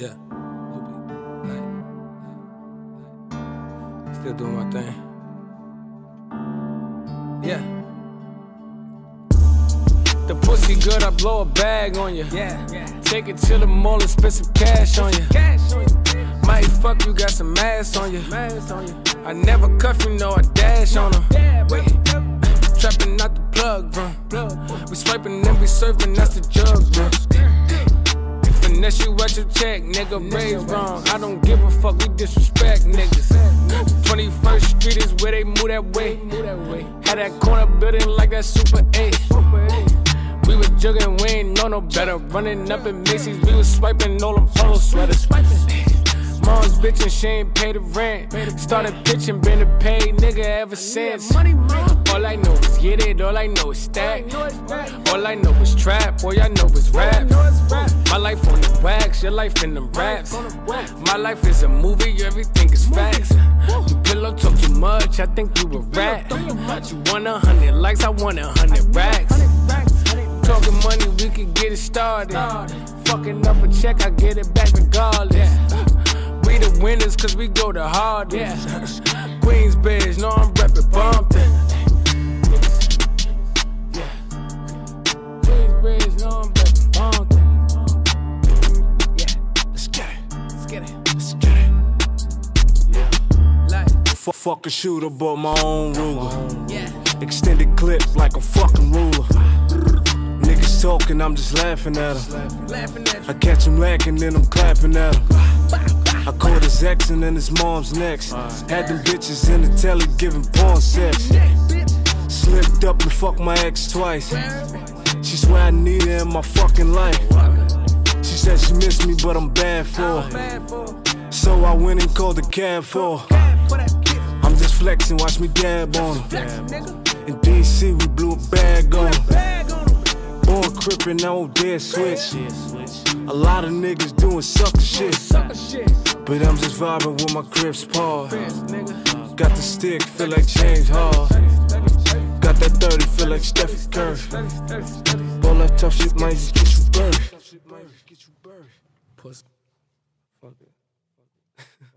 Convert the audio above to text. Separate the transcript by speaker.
Speaker 1: Yeah. Still doing my thing. Yeah. The pussy good, I blow a bag on you. Yeah. Take it to the mall and spend some cash on you. Might fuck you, got some ass on you. I never cuff you, know I dash on them. Wait. Trapping out the plug, bro. We swiping and we serving, that's the jug, bro. Finesse you at your check, nigga, raised wrong. I don't give a fuck, we disrespect niggas. 21st Street is where they move that way. Had that corner building like that Super 8. We was jugging, we ain't know no better. Running up in Macy's, we was swiping all them polo sweaters. Mom's bitchin', she ain't paid the rent. Started pitching, been a paid nigga ever since. All I know is get it, all I know is stack. All I know is trap, all I know is rap. My life on the wax, your life in them raps. My life is a movie, everything is facts. You pillow talk too much, I think you a rat. You want 100 likes, I want 100 racks. Talking money, we could get it started. Fucking up a check, I get it back regardless. We the winners cause we go the hardest. Queensbridge, know I'm reppin' Bumpton. Queensbridge, know I'm reppin' Bumpton. Yeah, let's get it, let's get it, let's get it. Yeah, like
Speaker 2: fuck a shooter, bought my own ruler. Extended clip like a fucking ruler. Niggas talking, I'm just laughing at them. I catch them lacking, then I'm clapping at them. I caught his ex and then his mom's next. Had them bitches in the telly giving porn sex. Slipped up and fucked my ex twice. She swear I need her in my fucking life. She said she missed me but I'm bad for her. So I went and called a cab for her. I'm just flexing, watch me dab on her. In DC we blew a bag on her. Born crippin', now dead switch. A lot of niggas doing sucker shit. But I'm just vibing with my Crips paw. Got the stick, feel like James Harden. Got that 30, feel like Stephen Curry. All that tough shit might just get you buried.
Speaker 1: pussy. Fuck it.